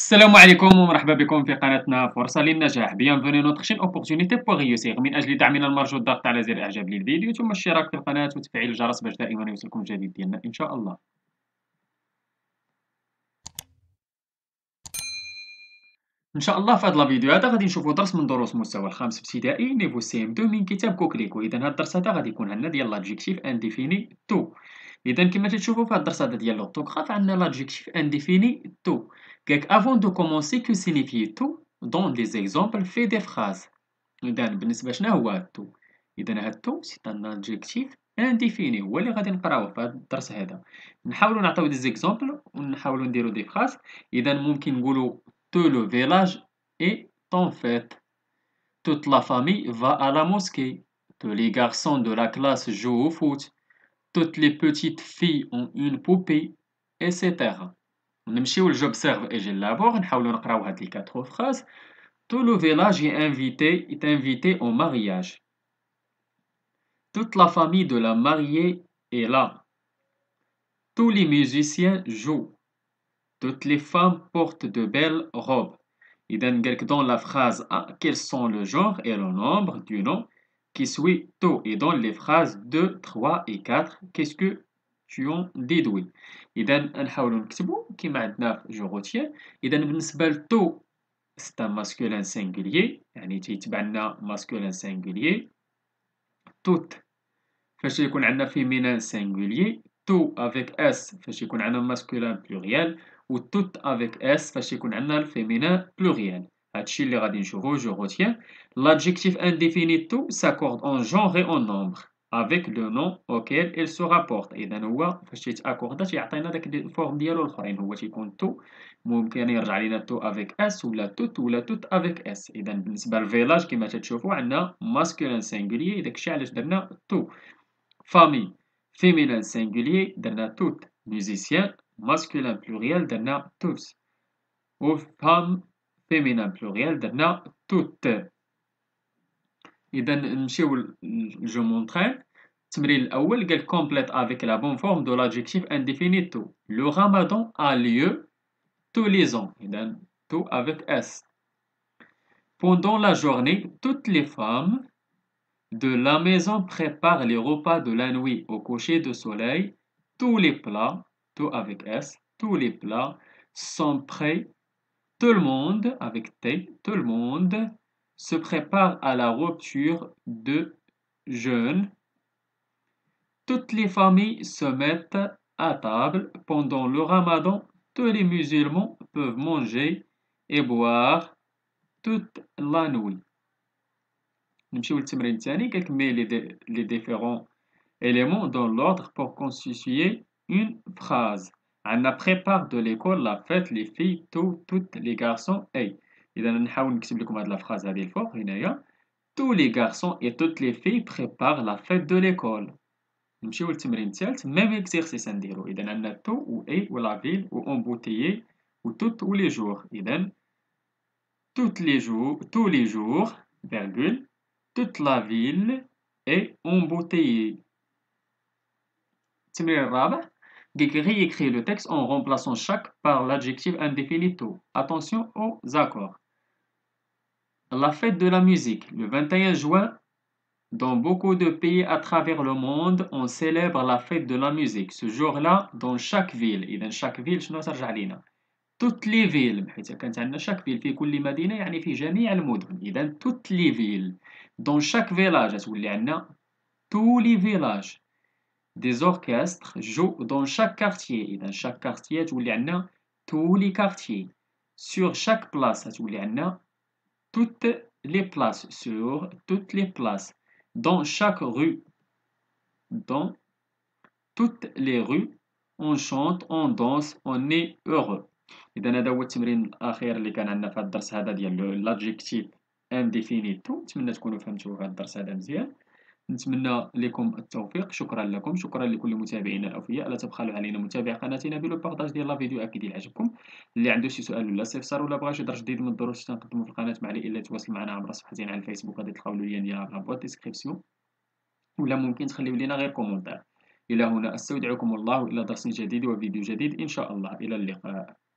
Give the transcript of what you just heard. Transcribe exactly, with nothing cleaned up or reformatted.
السلام عليكم ومرحبا بكم في قناتنا فرصة للنجاح. Bienvenue notre chaîne opportunité pour réussir. من أجل دعمنا المرجو الضغط على زر إعجاب للفيديو ثم الاشتراك في القناة وتفعيل الجرس باش دائما يوصلكم الجديد ديالنا إن شاء الله. إن شاء الله في هذا الفيديو هذا غادي نشوفوا درس من دروس مستوى الخامس ابتدائي نيفو سي ام اثنين من كتاب كوكليكو. إذا هذا الدرس هذا غادي يكون عندنا ديال لادجيكتيف انديفيني تو. إذا كما تشوفوا في هذا الدرس هذا ديال لورتوغراف عندنا لادجيكتيف انديفيني تو. قالك avant de commencer que signifie tout dans des exemples fait des phrases. إذا بالنسبة شنو هو هاد تو؟ إذا هاد تو سي ان ادجيكتيف انديفيني هو اللي غادي نقراوه في هاد الدرس هذا. نحاولوا نعطيو دي زيكزامبل ونحاولوا نديرو دي فراز. إذا ممكن نقولوا tout le village est en fête. Toute la famille va à la mosquée. Tous les garçons de la classe jouent au foot. Toutes les petites filles ont une poupée, et cetera. نمشيو لجوبسيرف et j'élabore نحاولوا نقراو هاد لي quatre phrases. Tout le village est invité, est invité au mariage. Toute la famille de la mariée est là. Tous les musiciens jouent. Toutes les femmes portent de belles robes. إذا قالك dans la phrase A, quels sont le genre et le nombre du nom qui suit tout. Et dans les phrases deux, trois et quatre, qu'est-ce que tu en déduis. إذا نحاولوا نكتبوا كيما عندنا في جو روتيان. إذا بالنسبة لتو c'est un masculin singulier يعني تيتبع لنا masculin singulier. Tout فاش يكون عندنا féminin singulier. Tout avec S فاش يكون عندنا masculin pluriel و tout avec S فاش يكون عندنا الفيمينين pluriel. هادشي اللي غادي نشوفوه جو روتيان. L'adjectif indéfini tout s'accorde en genre et en nombre avec le nom auquel il se rapporte. إذا هو فاش تيتاكوردا تيعطينا داك الفورم ديالو الآخرين. هو تيكون تو ممكن يرجع لينا تو افيك اس ولا توت ولا توت افيك اس. اذا بالنسبه للفيلاج كما تتشوفوا عندنا ماسكولين سينغوليي داكشي علاش درنا تو. فامي فيمينين سينغوليي درنا توت. ميوزيسيان ماسكولين بلوريال درنا توس. و فام فيمينين بلوريال درنا توت. اذا نمشيو جو مونطري. التمرين الاول قال complète avec la bonne forme de l'adjectif indéfini tout. Le ramadan a lieu tous les ans. إذا tout avec S. Pendant la journée, toutes les femmes de la maison préparent les repas de la nuit au coucher de soleil. Tous les plats, tout avec S, tous les plats sont prêts. Tout le monde, avec T, tout le monde se prépare à la rupture de jeûne. Toutes les familles se mettent à table pendant le ramadan. Tous les musulmans peuvent manger et boire toute la nuit. نمشيو للتمرين الثاني. قالك مي les différents éléments dans l'ordre pour constituer une phrase. عندنا prépare de l'école, la fête, les filles, tout, toutes les garçons et. إذا نحاول نكتب لكم هاد الفراز هادي الفوق هنايا. Tous les garçons et toutes les filles préparent la fête de l'école. نمشيو للتمرين الثالث. ميم اكزيرسيس نديرو. إذا عندنا تو و اي و لا فيل و embouteillé و tout ou les jours. إذا toutes les jours, tous les jours, virgule, toute la ville est embouteillée. التمرين الرابع. قالك réécrit le texte en remplaçant chaque par l'adjectif indéfini tout. Attention aux accords. La fête de la musique. Le vingt et un juin, dans beaucoup de pays à travers le monde, on célèbre la fête de la musique. Ce jour-là, dans chaque ville. إذا chaque ville شنو ترجع لينا؟ toutes les villes. حيت كانت عندنا chaque ville في كل مدينة يعني في جميع المدن. إذا toutes les villes. Dans chaque village تولي عندنا tous les villages. Des orchestres jouent dans chaque quartier. إذا chaque quartier تولي عندنا tous les quartiers. Sur chaque place تولي عندنا toutes les places. Sur toutes les places. Dans chaque rue. Dans toutes les rues. On chante, on danse, on est heureux. إذا هذا هو التمرين الأخير اللي كان عندنا في هذا الدرس هذا ديال l'adjectif indéfini tout. نتمنى تكونوا فهمتوا هذا الدرس هذا مزيان. نتمنى لكم التوفيق. شكرا لكم. شكرا لكل متابعينا الأوفياء. لا تبخلوا علينا متابعة قناتنا بلو بارطاج ديال لا فيديو أكيد إلا عجبكم. اللي عنده شي سؤال ولا استفسار ولا بغى شي درس جديد من الدروس تنقدموا في القناة معلي إلا تواصل معنا عبر صفحتنا على الفيسبوك غادي تلقاو اللين ديالها في لابوات ديسكريبسيون ولا ممكن تخليو لينا غير كومونتير. إلى هنا أستودعكم الله إلى درس جديد وفيديو جديد إن شاء الله. إلى اللقاء.